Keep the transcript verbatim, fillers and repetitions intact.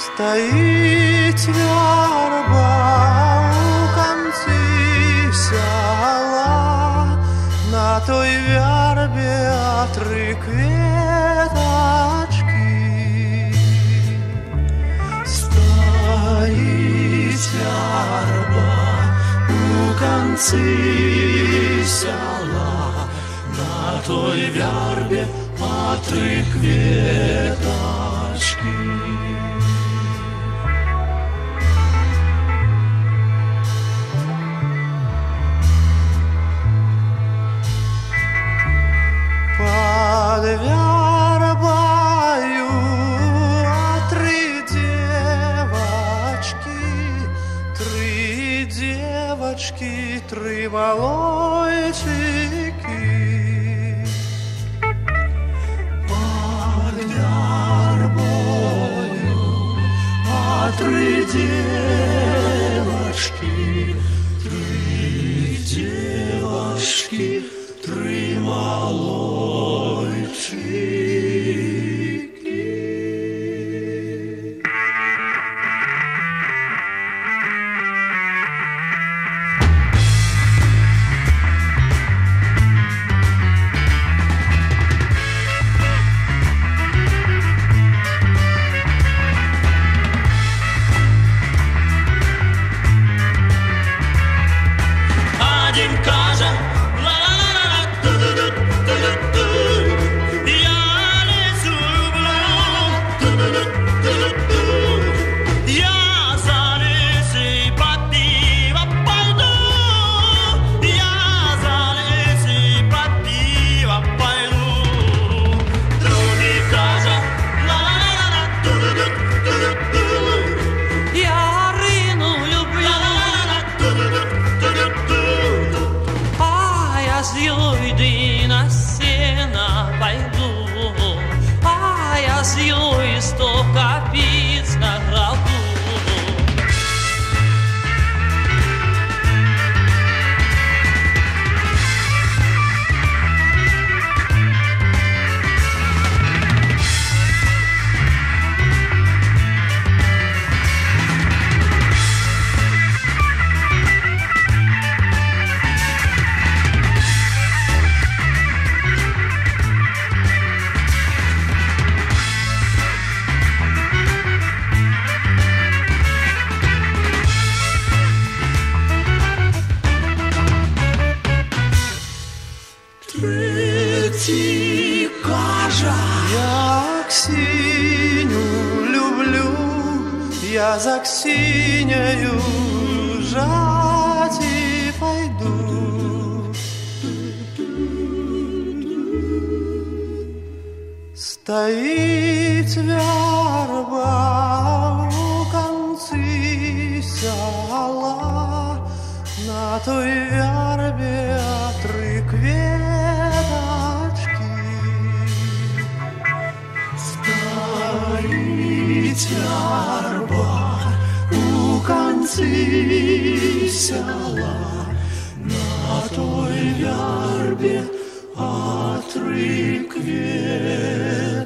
Стоит верба у концы села, на той вербе отрык веточки. Стоит верба у концы села, на той вербе отрык веточки. Под вербою три девочки, три девочки, три малойчики. Под вербою три девочки, три девочки, три малойчики. Один каже, ла-ла-ла-ла, ту-ду-ду-ду-ду-ду, я лесу люблю, ту-ду-ду-ду-ду-ду, я за лесой под пиво пойду, я за лесой под пиво пойду. Другий каже, ла-ла-ла-ла, ту-ду-ду-ду-ду-ду, я рину люблю, ла-ла-ла-ла, ту-ду-ду-ду-ду-ду. С Юйды на сено пойду, а я с Юй сто копиц награду. Третий каже, я Ксеню люблю, я за Ксенею жать и пойду. Стоит верба у концы села, на той вербе отрык веточки. Стоит верба у концы села, на той вербе отрык веточки.